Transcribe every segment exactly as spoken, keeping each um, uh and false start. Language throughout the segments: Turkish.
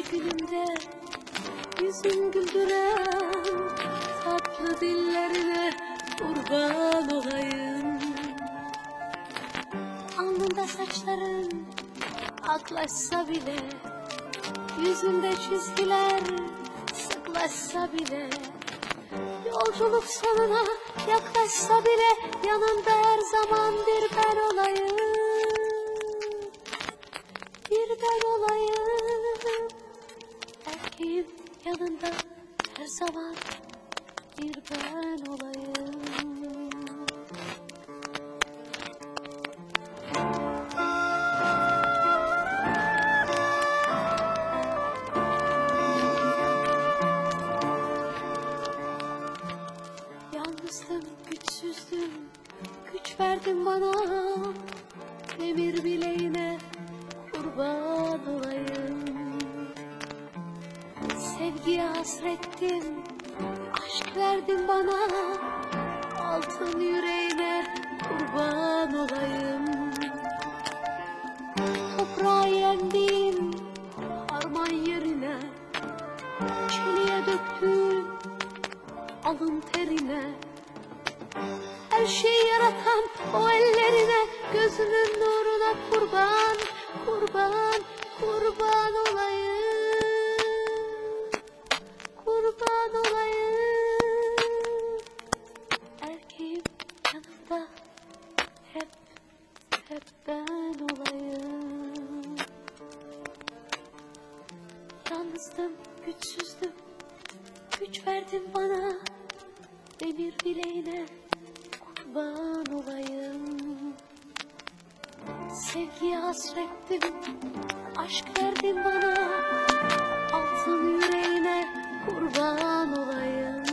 acı günümde yüzüm güldüren tatlı dillerine kurban olayım. Alnında saçların aklaşsa bile, yüzünde çizgiler sıklaşsa bile, yolculuk sonuna yaklaşsa bile, yanında her zaman bir ben olayım, bir ben olayım. Erkeğim yanında her zaman bir ben olayım. Yalnızdım, güçsüzdüm, güç verdin bana, demir bileğine kurban olayım. Sevgiye hasrettim, aşk verdin bana, altın yüreğine kurban olayım. Toprağa yendim, harman yerine, çeliğe döktün alın terine, her şeyi yaratan o ellerine, gözünün nuruna kurban, kurban, kurban olayım, kurban olayım. Erkeğim yanımda hep, hep ben olayım. Yalnızdım, güçsüzdüm, güç verdin bana, demir bileğine kurban olayım. Sevgiye hasrettim, aşk verdin bana, altın yüreğine kurban olayım.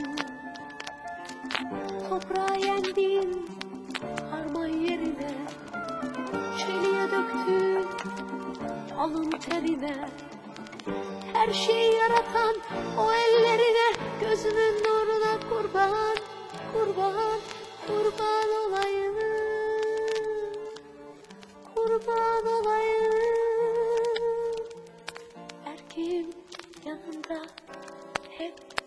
Toprağa yendin, harman yerine, çeliğe döktün alın terine, her şeyi yaratan o ellerine, gözünün nuruna kurban, kurban, kurban olayım, kurban olayım. Erkeğim yanında hep